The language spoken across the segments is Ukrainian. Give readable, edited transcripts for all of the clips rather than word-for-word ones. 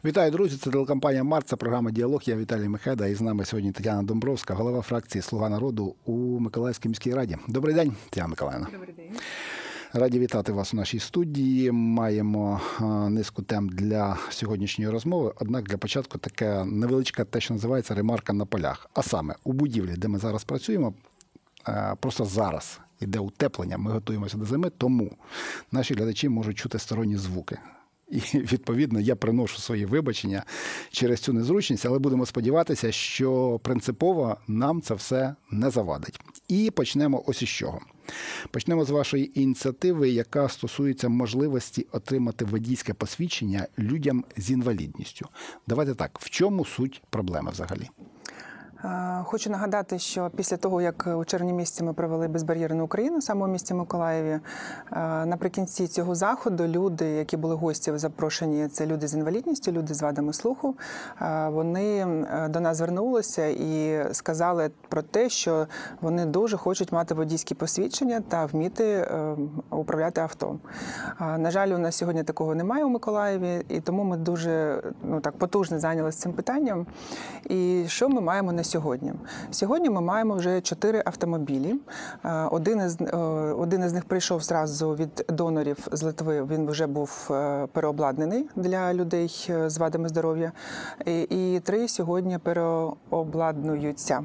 Вітаю, друзі! Це телекомпанія «Март», це програма «Діалог». Я Віталій Михеда, і з нами сьогодні Тетяна Домбровська, голова фракції «Слуга народу» у Миколаївській міській раді. Добрий день, Тетяна Миколаївна. Добрий день. Раді вітати вас у нашій студії. Маємо низку тем для сьогоднішньої розмови, однак для початку така невеличка, те, що називається ремарка на полях. А саме, у будівлі, де ми зараз працюємо, просто зараз іде утеплення, ми готуємося до зими, тому наші глядачі можуть чути сторонні звуки. І, відповідно, я приношу свої вибачення через цю незручність, але будемо сподіватися, що принципово нам це все не завадить. І почнемо ось із чого. Почнемо з вашої ініціативи, яка стосується можливості отримати водійське посвідчення людям з інвалідністю. Давайте так, в чому суть проблеми взагалі? Хочу нагадати, що після того, як у червні місяці ми провели безбар'єрну Україну, саме у місті Миколаєві, наприкінці цього заходу люди, які були гості запрошені, це люди з інвалідністю, люди з вадами слуху, вони до нас звернулися і сказали про те, що вони дуже хочуть мати водійські посвідчення та вміти управляти авто. На жаль, у нас сьогодні такого немає у Миколаєві, і тому ми дуже потужно зайнялися цим питанням. І що ми маємо на сьогодні? Сьогодні ми маємо вже 4 автомобілі. Один із них прийшов зразу від донорів з Литви, він вже був переобладнаний для людей з вадами здоров'я. І 3 сьогодні переобладнуються.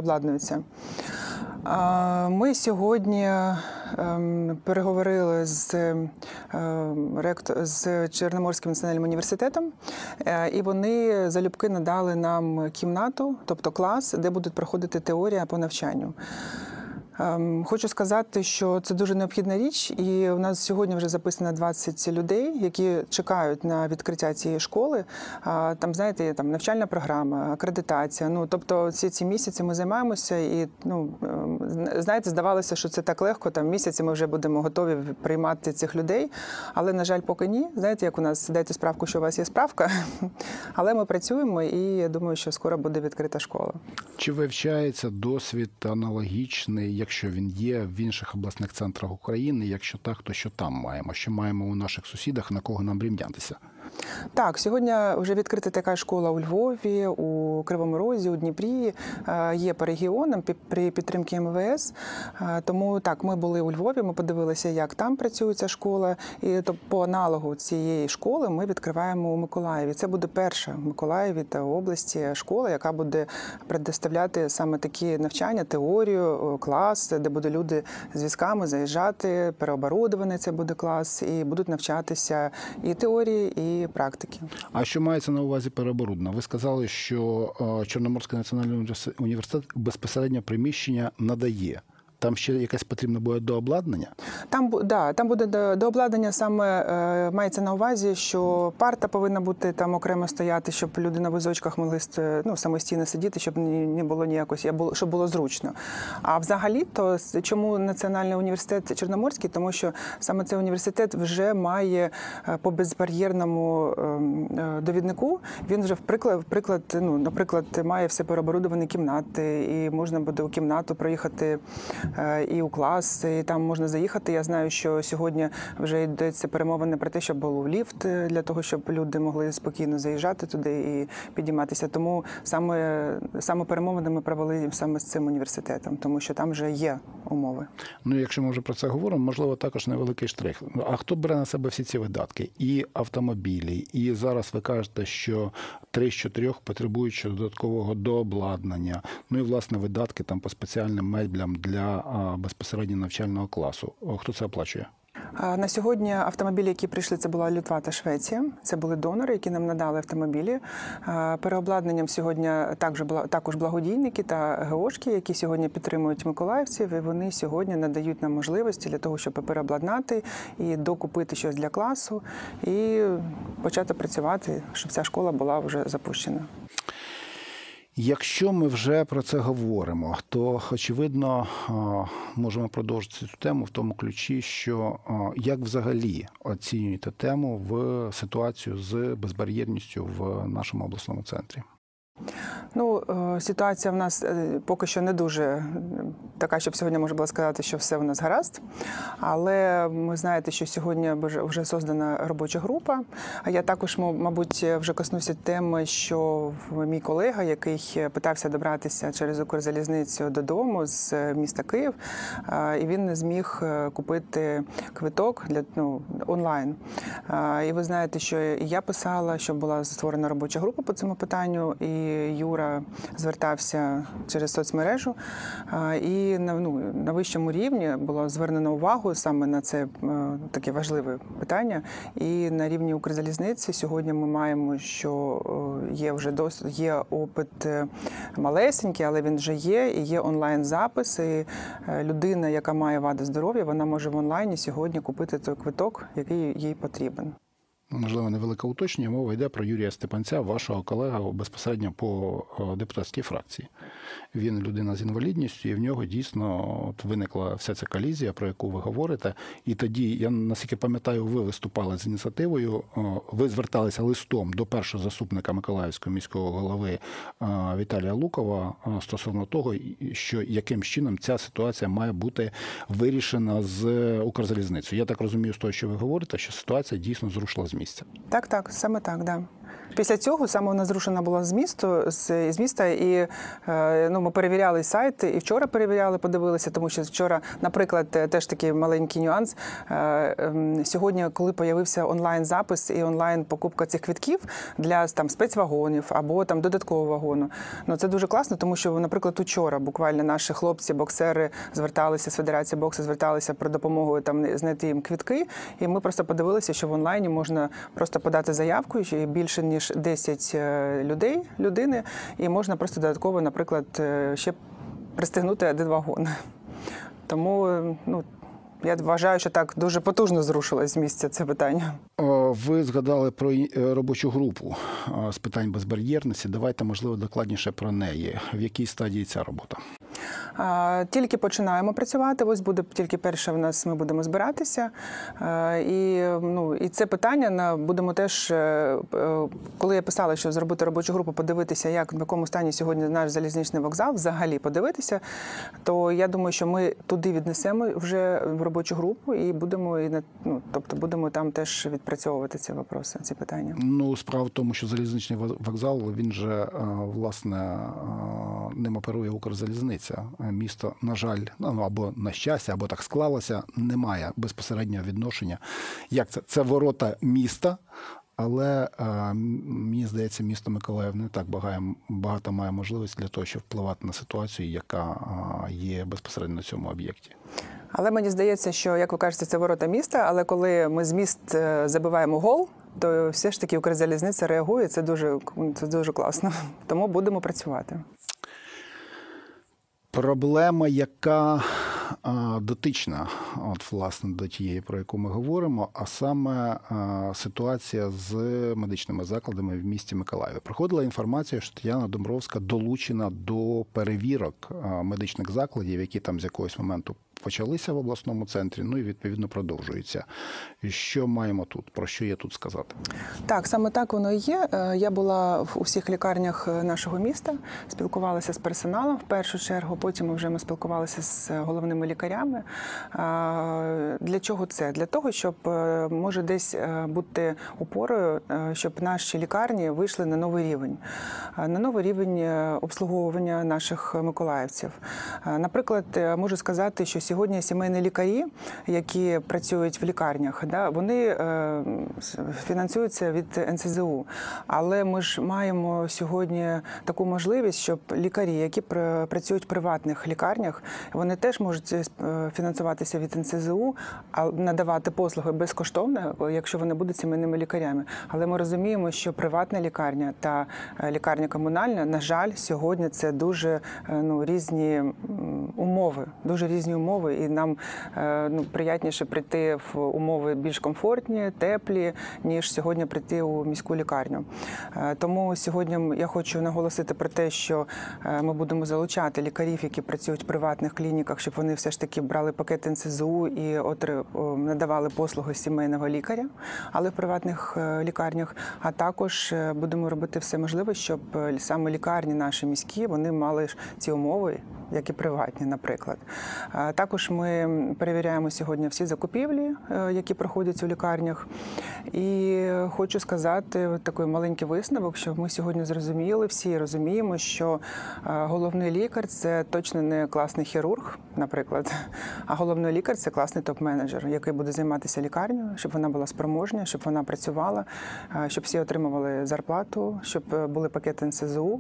Ми сьогодні переговорили з Чорноморським національним університетом, і вони залюбки надали нам кімнату, тобто клас, де будуть проходити теорія по навчанню. Хочу сказати, що це дуже необхідна річ, і у нас сьогодні вже записано 20 людей, які чекають на відкриття цієї школи. Там, знаєте, там навчальна програма, акредитація. Тобто ці місяці ми займаємося і, знаєте, здавалося, що це так легко, там місяці ми вже будемо готові приймати цих людей, але, на жаль, поки ні. Знаєте, як у нас, дайте справку, що у вас є справка, але ми працюємо і я думаю, що скоро буде відкрита школа. Чи вивчається досвід аналогічний, якщо він є, в інших обласних центрах України? Якщо так, то що там маємо? Що маємо у наших сусідах, на кого нам рівнятися? Так, сьогодні вже відкрита така школа у Львові, у Кривому Розі, у Дніпрі, є по регіонам при підтримці МВС. Тому так, ми були у Львові, ми подивилися, як там працює ця школа. І по аналогу цієї школи ми відкриваємо у Миколаєві. Це буде перша в Миколаєві та області школа, яка буде предоставляти саме такі навчання, теорію, клас, де будуть люди з візками заїжджати, переоборудований це буде клас, і будуть навчатися і теорії, і практики. А що мається на увазі переоборудовано? Ви сказали, що Чорноморський національний університет безпосередньо приміщення надає. Там ще якесь потрібно буде дообладнання? Там буде дообладнання, саме мається на увазі, що парта повинна бути там окремо стояти, щоб люди на візочках могли самостійно сидіти, щоб не було ніякось, щоб було зручно. А взагалі-то, чому Національний університет Чорноморський? Тому що саме цей університет вже має по безбар'єрному довіднику, він вже, наприклад, має все переоборудовані кімнати, і можна буде у кімнату проїхати і у клас, і там можна заїхати. Я знаю, що сьогодні вже йдеться перемовини про те, щоб був ліфт для того, щоб люди могли спокійно заїжджати туди і підійматися. Тому саме перемовини ми провели саме з цим університетом, тому що там вже є умови. Якщо ми вже про це говоримо, можливо, також невеликий штрих. А хто бере на себе всі ці видатки? І автомобілі, і зараз ви кажете, що 3 з 4 потребують ще додаткового дообладнання. І, власне, видатки там по спеціальним меблям для безпосередньо навчального класу. Хто це оплачує? На сьогодні автомобілі, які прийшли, це була Литва та Швеція. Це були донори, які нам надали автомобілі. Переобладнанням сьогодні також благодійники та ГОшки, які сьогодні підтримують миколаївців. І вони сьогодні надають нам можливості для того, щоб переобладнати і докупити щось для класу і почати працювати, щоб ця школа була вже запущена. Якщо ми вже про це говоримо, то, очевидно, можемо продовжити цю тему в тому ключі, що як взагалі оцінюєте тему в ситуацію з безбар'єрністю в нашому обласному центрі? Ну, ситуація в нас поки що не дуже така, щоб сьогодні можна було сказати, що все у нас гаразд. Але ви знаєте, що сьогодні вже создана робоча група. А я також, мабуть, вже коснуся теми, що мій колега, який питався добратися через Укрзалізницю додому з міста Київ, і він не зміг купити квиток онлайн. І ви знаєте, що і я писала, що була створена робоча група по цьому питанню, і Юра звертався через соцмережу, і на вищому рівні було звернено увагу саме на це таке важливе питання. І на рівні Укрзалізниці сьогодні ми маємо, що є опит малесенький, але він вже є, і є онлайн-запис, і людина, яка має вади здоров'я, вона може в онлайні сьогодні купити той квиток, який їй потрібен. Можливо, невелике уточнення. Мова йде про Юрія Степанця, вашого колегу безпосередньо по депутатській фракції. Він людина з інвалідністю, і в нього дійсно виникла вся ця колізія, про яку ви говорите. І тоді, я наскільки пам'ятаю, ви виступали з ініціативою, ви зверталися листом до першого заступника Миколаївського міського голови Віталія Лукова стосовно того, що яким чином ця ситуація має бути вирішена з Укрзалізницею. Я так розумію з того, що ви говорите, що ситуація дійсно зрушила з місця. Так, саме так, да. Після цього саме вона зрушена була з міста, і ми перевіряли сайт, і вчора перевіряли, подивилися, тому що вчора, наприклад, теж такий маленький нюанс. Сьогодні, коли з'явився онлайн-запис і онлайн-покупка цих квитків для спецвагонів або додаткового вагону, це дуже класно, тому що, наприклад, вчора буквально наші хлопці, боксери зверталися з Федерації боксу, зверталися про допомогою знайти їм квитки, і ми просто подивилися, що в онлайні можна просто подати заявку, і більше ніж 10 людини, і можна просто додатково, наприклад, ще пристегнути один вагон. Тому, я вважаю, що так дуже потужно зрушилось з місця це питання. Ви згадали про робочу групу з питань безбар'єрності. Давайте, можливо, докладніше про неї. В якій стадії ця робота? Тільки починаємо працювати. Ось буде тільки перше ми будемо збиратися. І це питання будемо теж, коли я писала, що зробити робочу групу, подивитися, в якому стані сьогодні наш залізничний вокзал, взагалі подивитися, то я думаю, що ми туди віднесемо вже в робочу групу і будемо там теж відпрацьовувати ці питання. Справа в тому, що залізничний вокзал, він же, власне, ним оперує Укрзалізниця. Місто, на жаль, або на щастя, або так склалося, не має безпосереднього відношення. Як це? Це ворота міста, але мені здається, місто Миколаїв не так багато має можливість для того, щоб впливати на ситуацію, яка є безпосередньо на цьому об'єкті. Але мені здається, що, як ви кажете, це ворота міста, але коли ми з міст забиваємо гол, то все ж таки Укрзалізниця реагує, це дуже класно. Тому будемо працювати. Проблема, яка дотична, власне, до тієї, про яку ми говоримо, а саме ситуація з медичними закладами в місті Миколаєві. Проходила інформація, що Тетяна Домбровська долучена до перевірок медичних закладів, які там з якогось моменту почалися в обласному центрі, і, відповідно, продовжуються. Що маємо тут? Про що є тут сказати? Так, саме так воно і є. Я була в усіх лікарнях нашого міста, спілкувалася з персоналом в першу чергу, потім вже ми спілкувалися з головними лікарями. Для чого це? Для того, щоб може десь бути опорою, щоб наші лікарні вийшли на новий рівень. На новий рівень обслуговування наших миколаївців. Наприклад, можу сказати, що сьогодні сімейні лікарі, які працюють в лікарнях, вони фінансуються від НСЗУ. Але ми ж маємо сьогодні таку можливість, щоб лікарі, які працюють в приватних лікарнях, вони теж можуть фінансуватися від НСЗУ, а надавати послуги безкоштовно, якщо вони будуть сімейними лікарями. Але ми розуміємо, що приватна лікарня та лікарня комунальна, на жаль, сьогодні це дуже різні умови, умови, і нам приятніше прийти в умови більш комфортні, теплі, ніж сьогодні прийти у міську лікарню. Тому сьогодні я хочу наголосити про те, що ми будемо залучати лікарів, які працюють в приватних клініках, щоб вони все ж таки брали пакет НСЗУ і надавали послуги сімейного лікаря, але в приватних лікарнях. А також будемо робити все можливе, щоб саме лікарні наші міські, вони мали ці умови, як і приватні, наприклад. Також ми перевіряємо сьогодні всі закупівлі, які проходять у лікарнях. І хочу сказати такий маленький висновок, що ми сьогодні зрозуміли, всі розуміємо, що головний лікар – це точно не класний хірург, наприклад, а головний лікар – це класний топ-менеджер, який буде займатися лікарнею, щоб вона була спроможна, щоб вона працювала, щоб всі отримували зарплату, щоб були пакети НСЗУ.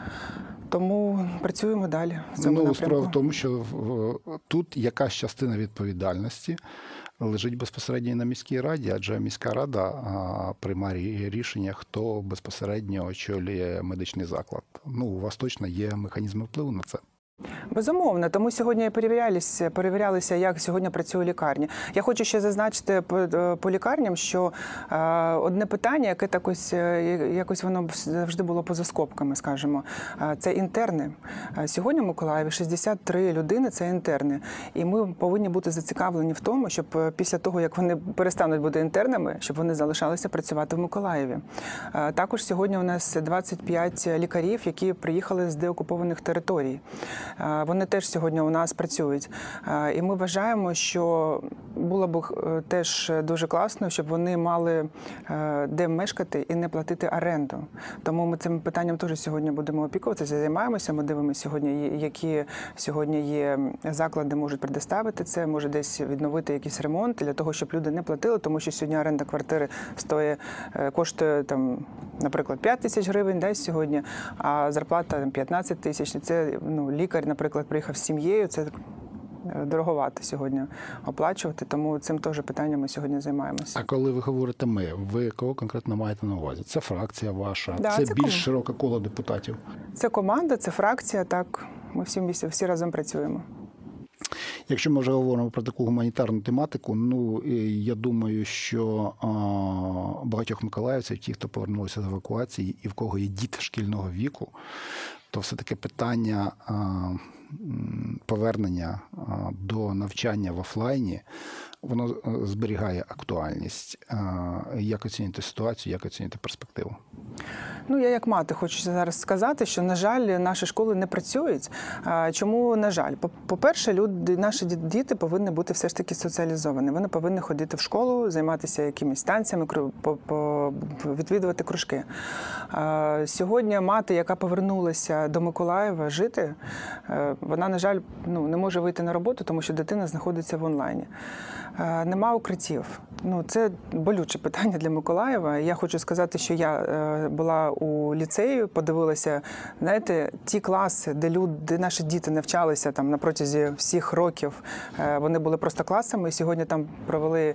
Тому працюємо далі в цьому напрямку. Справа в тому, що тут якась частина відповідальності лежить безпосередньо на міській раді, адже міська рада приймає рішення, хто безпосередньо очолює медичний заклад. У вас точно є механізми впливу на це? Безумовно, тому сьогодні перевірялися, як сьогодні працює лікарня. Я хочу ще зазначити по лікарням, що одне питання, яке якось воно завжди було поза скобками, скажімо, це інтерни. Сьогодні в Миколаєві 63 людини – це інтерни. І ми повинні бути зацікавлені в тому, щоб після того, як вони перестануть бути інтернами, щоб вони залишалися працювати в Миколаєві. Також сьогодні у нас 25 лікарів, які приїхали з деокупованих територій. Вони теж сьогодні у нас працюють. І ми вважаємо, що було б теж дуже класно, щоб вони мали де мешкати і не платити оренду. Тому ми цим питанням теж сьогодні будемо опікуватися, займаємося. Ми дивимося сьогодні, які сьогодні є заклади, можуть предоставити це, може десь відновити якийсь ремонт для того, щоб люди не платили, тому що сьогодні оренда квартири коштує, наприклад, 5 тисяч гривень сьогодні, а зарплата 15 тисяч. Це лікар, наприклад, приїхав з сім'єю, це дороговато сьогодні оплачувати, тому цим теж питанням ми сьогодні займаємося. А коли ви говорите «ми», ви кого конкретно маєте на увазі? Це фракція ваша? Да, це більш широке коло депутатів? Це команда, це фракція, так. Ми всі разом працюємо. Якщо ми вже говоримо про таку гуманітарну тематику, я думаю, що багатьох миколаївців, ті, хто повернулися з евакуації і в кого є діти шкільного віку, то все-таки питання повернення до навчання в офлайні, воно зберігає актуальність. Як оцінюєте ситуацію, як оцінюєте перспективу? Я як мати хочу зараз сказати, що, на жаль, наші школи не працюють. Чому, на жаль? По-перше, наші діти повинні бути все ж таки соціалізовані. Вони повинні ходити в школу, займатися якимись танцями, відвідувати кружки. Сьогодні мати, яка повернулася до Миколаєва жити, вона, на жаль, не може вийти на роботу, тому що дитина знаходиться в онлайні. Нема укриттів. Це болюче питання для Миколаєва. Я хочу сказати, що я була у ліцеї, подивилася, ті класи, де наші діти навчалися на протязі всіх років, вони були просто класами, і сьогодні там провели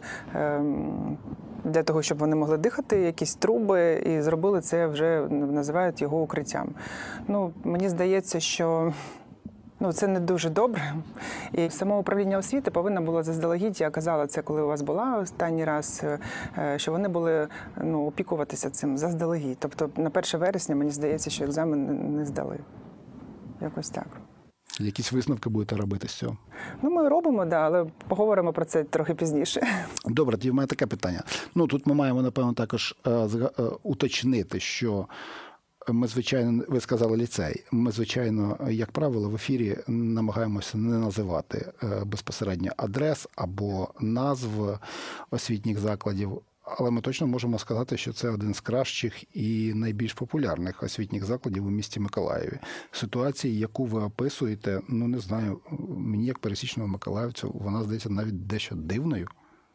для того, щоб вони могли дихати, якісь труби, і зробили це, вже називають його укриттям. Мені здається, що це не дуже добре. І само управління освіти повинно було заздалегідь, я казала це, коли у вас була останній раз, що вони були опікуватися цим заздалегідь. Тобто на 1 вересня, мені здається, що екзамен не здали. Якось так. Якісь висновки будете робити з цього? Ми робимо, але поговоримо про це трохи пізніше. Добре, тоді в мене таке питання. Тут ми маємо, напевно, також уточнити, що ми, звичайно, ви сказали ліцей, ми, звичайно, як правило, в ефірі намагаємося не називати безпосередньо адрес або назв освітніх закладів, але ми точно можемо сказати, що це один з кращих і найбільш популярних освітніх закладів у місті Миколаєві. Ситуація, яку ви описуєте, не знаю, мені як пересічному миколаївцю, вона здається навіть дещо дивною.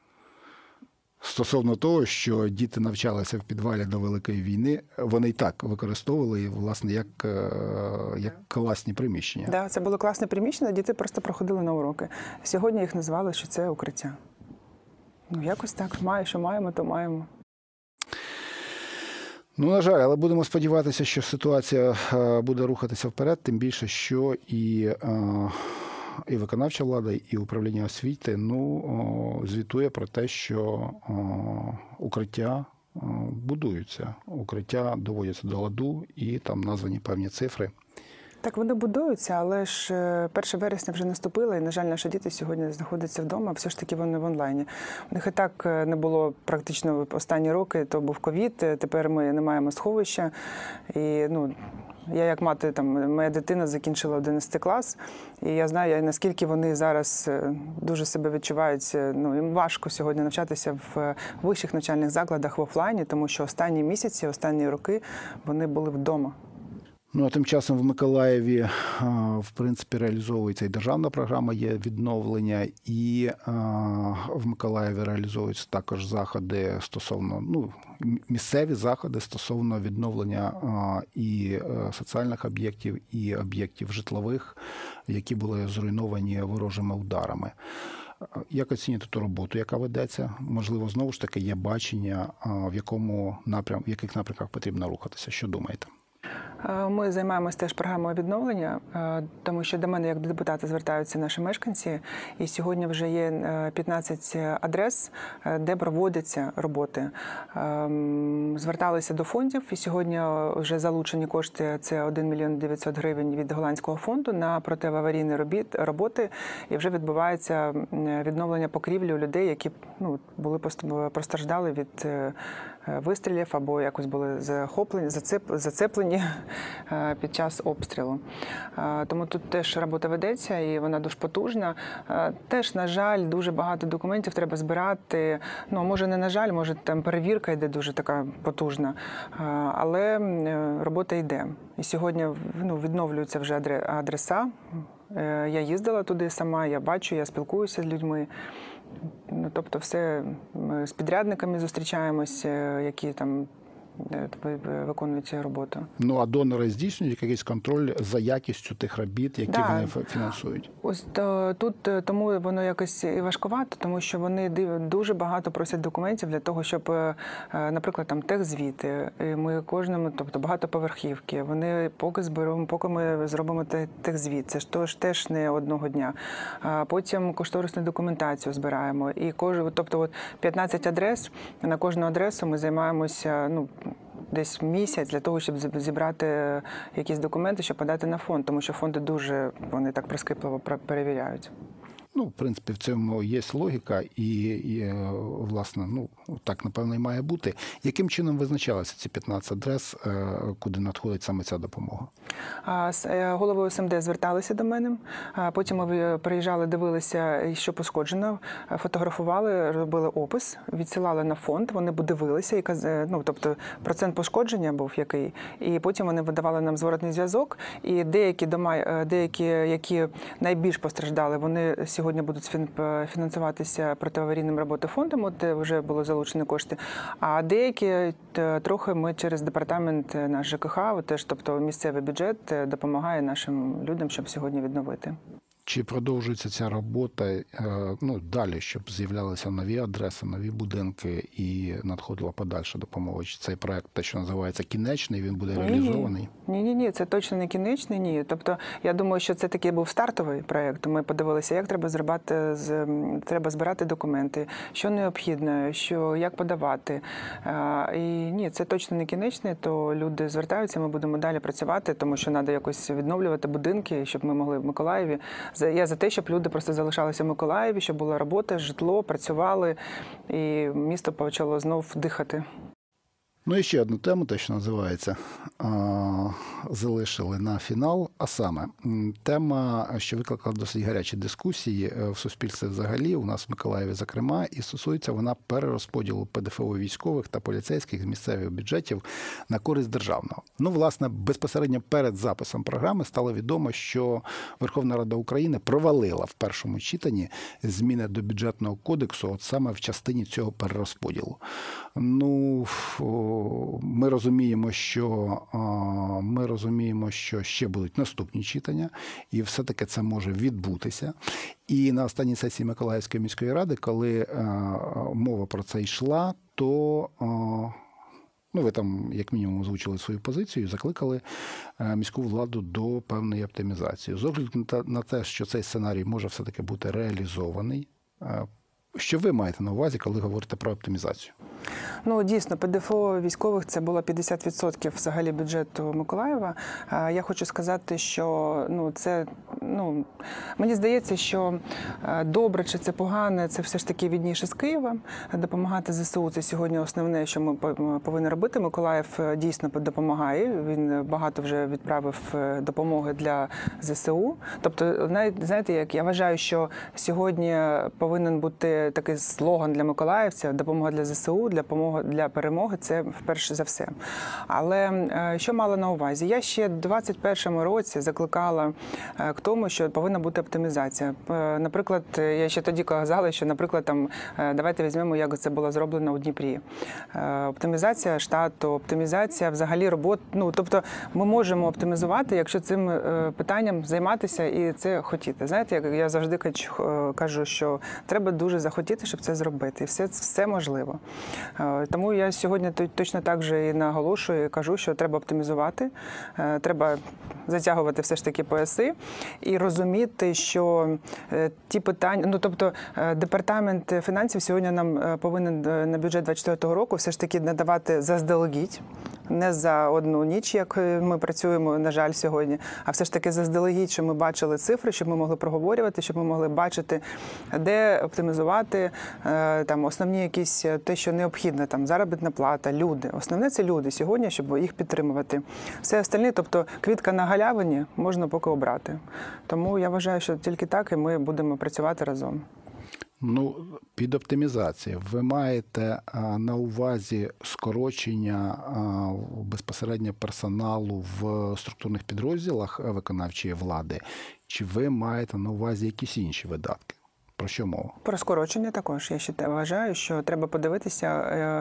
Стосовно того, що діти навчалися в підвалі до Великої війни, вони і так використовували, власне, як класні приміщення. Так, це було класне приміщення, діти просто проходили на уроки. Сьогодні їх назвали, що це укриття. Якось так. Що маємо, то маємо. На жаль, але будемо сподіватися, що ситуація буде рухатися вперед, тим більше, що і і виконавча влада, і управління освіти звітує про те, що укриття будуються, укриття доводяться до ладу, і там названі певні цифри. Так, вони будуються, але ж 1 вересня вже наступило, і, на жаль, наші діти сьогодні знаходяться вдома, все ж таки вони в онлайні. У них і так не було практично останні роки, то був ковід, тепер ми не маємо сховища. І, я як мати, моя дитина закінчила 11 клас, і я знаю, наскільки вони зараз дуже себе відчувають. Їм важко сьогодні навчатися в вищих навчальних закладах в офлайні, тому що останні місяці, останні роки вони були вдома. А тим часом в Миколаєві, в принципі, реалізовується і державна програма є відновлення, і в Миколаєві реалізовуються також заходи стосовно, місцеві заходи стосовно відновлення і соціальних об'єктів, і об'єктів житлових, які були зруйновані ворожими ударами. Як оцінюєте ту роботу, яка ведеться? Можливо, знову ж таки є бачення, в яких напрямках потрібно рухатися? Що думаєте? Ми займаємося теж програмою відновлення, тому що до мене як до депутата звертаються наші мешканці, і сьогодні вже є 15 адрес, де проводяться роботи. Зверталися до фондів, і сьогодні вже залучені кошти, це 1 мільйон 900 гривень від Голландського фонду на протиаварійні роботи, і вже відбувається відновлення покрівлі у людей, які були постраждали від вистрілів або якось були зацеплені під час обстрілу. Тому тут теж робота ведеться, і вона дуже потужна. Теж, на жаль, дуже багато документів треба збирати. Може, не на жаль, може, там перевірка йде дуже така потужна, але робота йде. І сьогодні відновлюються вже адреса. Я їздила туди сама, я бачу, я спілкуюся з людьми. Тобто все, ми з підрядниками зустрічаємося, які там виконують цю роботу. А донори здійснюють якийсь контроль за якістю тих робіт, які вони фінансують? Ось тут тому воно якось і важкувато, тому що вони дуже багато просять документів для того, щоб, наприклад, там техзвіти. Ми кожному, тобто багатоповерхівки, вони поки ми зробимо техзвіт. Це ж теж не одного дня. Потім кошторисну документацію збираємо. І тобто 15 адрес, на кожну адресу ми займаємося, десь місяць для того, щоб зібрати якісь документи, щоб подати на фонд, тому що фонди вони так прискіпливо перевіряють. В принципі, в цьому є логіка і власне, так, напевно, і має бути. Яким чином визначалися ці 15 адрес, куди надходить саме ця допомога? З головою СМД зверталися до мене, потім ми приїжджали, дивилися, що пошкоджено, фотографували, робили опис, відсилали на фонд, вони дивилися, і тобто процент пошкодження був який, і потім вони видавали нам зворотний зв'язок, і деякі, які найбільш постраждали, вони сьогодні будуть фінансуватися протиаварійним роботи фондом, де вже було залучені кошти, а деякі трохи ми через департамент наш ЖКХ, теж, тобто місцевий бюджет, допомагає нашим людям, щоб сьогодні відновити. Чи продовжується ця робота далі, щоб з'являлися нові адреси, нові будинки і надходила подальша допомога? Чи цей проект, те, що називається, кінечний, він буде реалізований? Ні, це точно не кінечний, ні. Тобто, я думаю, що це такий був стартовий проект. Ми подивилися, як треба збирати документи, що необхідно, як подавати. І ні, це точно не кінечний, то люди звертаються, ми будемо далі працювати, тому що треба якось відновлювати будинки, щоб ми могли в Миколаєві. Я за те, щоб люди просто залишалися в Миколаєві, щоб була робота, житло, працювали, і місто почало знов дихати. І ще одну тему, те, що називається, залишили на фінал, а саме тема, що викликала досить гарячі дискусії в суспільстві взагалі, у нас в Миколаєві зокрема, і стосується вона перерозподілу ПДФО військових та поліцейських з місцевих бюджетів на користь державного. Власне, безпосередньо перед записом програми стало відомо, що Верховна Рада України провалила в першому читанні зміни до бюджетного кодексу от саме в частині цього перерозподілу. Ми розуміємо, що ще будуть наступні читання, і все-таки це може відбутися. І на останній сесії Миколаївської міської ради, коли мова про це йшла, то Ну, ви там, як мінімум, озвучили свою позицію і закликали міську владу до певної оптимізації. З огляду на те, що цей сценарій може все-таки бути реалізований, що ви маєте на увазі, коли говорите про оптимізацію? Ну, дійсно, ПДФО військових – це було 50% взагалі бюджету Миколаєва. Я хочу сказати, що мені здається, що добре чи це погане, це все ж таки відніше з Києва. Допомагати ЗСУ – це сьогодні основне, що ми повинні робити. Миколаїв дійсно допомагає. Він багато вже відправив допомоги для ЗСУ. Тобто, знаєте, як я вважаю, що сьогодні повинен бути такий слоган для миколаївця – допомога для ЗСУ, для перемоги – це вперше за все. Але що мала на увазі? Я ще в 2021 році закликала к тому, що повинна бути оптимізація. Наприклад, я ще тоді казала, що, наприклад, там, давайте візьмемо, як це було зроблено у Дніпрі. Оптимізація штату, оптимізація взагалі робот. Ну, тобто ми можемо оптимізувати, якщо цим питанням займатися і це хотіти. Знаєте, як я завжди кажу, що треба дуже захотіти, щоб це зробити. І все можливо. Тому я сьогодні точно так же і наголошую, і кажу, що треба оптимізувати, треба затягувати все ж таки пояси і розуміти, що ті питання, тобто департамент фінансів сьогодні нам повинен на бюджет 2024 року все ж таки надавати заздалегідь, не за одну ніч, як ми працюємо, на жаль, сьогодні, а все ж таки заздалегідь, щоб ми бачили цифри, щоб ми могли проговорювати, щоб ми могли бачити, де оптимізувати, там основні якісь те, що необхідно, там заробітна плата, люди. Основне це люди сьогодні, щоб їх підтримувати. Все остальне, тобто квітка на галявині, можна поки обрати. Тому я вважаю, що тільки так і ми будемо працювати разом. Ну, під оптимізацією ви маєте на увазі скорочення безпосередньо персоналу в структурних підрозділах виконавчої влади, чи ви маєте на увазі якісь інші видатки? Про що мова? Про скорочення також. Я ще вважаю, що треба подивитися.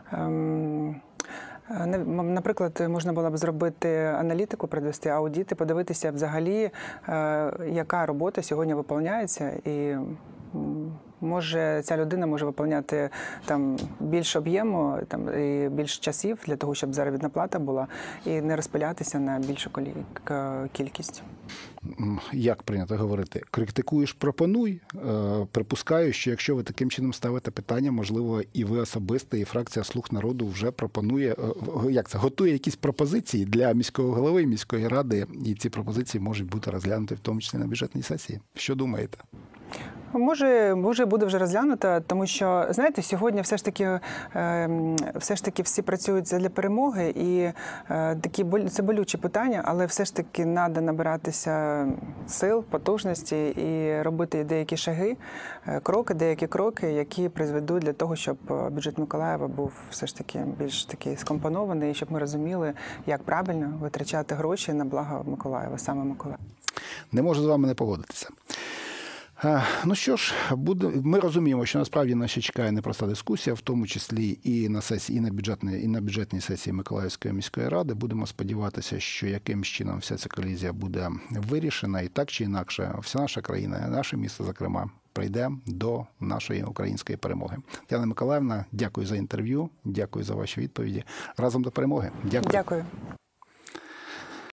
Наприклад, можна було б зробити аналітику, провести аудити, подивитися взагалі, яка робота сьогодні виконується, і може ця людина може виконувати там більш об'єму, там і більш часів для того, щоб заробітна плата була, і не розпилятися на більшу кількість. Як прийнято говорити? Критикуєш, пропонуй. Припускаю, що якщо ви таким чином ставите питання, можливо, і ви особисто, і фракція «Слуг народу» вже пропонує, готує якісь пропозиції для міського голови і міської ради, і ці пропозиції можуть бути розглянуті в тому числі на бюджетній сесії. Що думаєте? Може, буде вже розглянуто, тому що, знаєте, сьогодні все ж таки всі працюють для перемоги, і це болючі питання, але все ж таки треба набиратися сил, потужності і робити деякі шаги, деякі кроки, які призведуть для того, щоб бюджет Миколаєва був все ж таки більш такий скомпонований, щоб ми розуміли, як правильно витрачати гроші на благо Миколаєва, саме Миколаєва. Не можу з вами не погодитися. Ну що ж, ми розуміємо, що насправді нас ще чекає непроста дискусія, в тому числі і на сесії, і на бюджетній сесії Миколаївської міської ради. Будемо сподіватися, що якимсь чином вся ця колізія буде вирішена, і так чи інакше вся наша країна, наше місто, зокрема, прийде до нашої української перемоги. Тетяна Миколаївна, дякую за інтерв'ю, дякую за ваші відповіді. Разом до перемоги. Дякую. Дякую.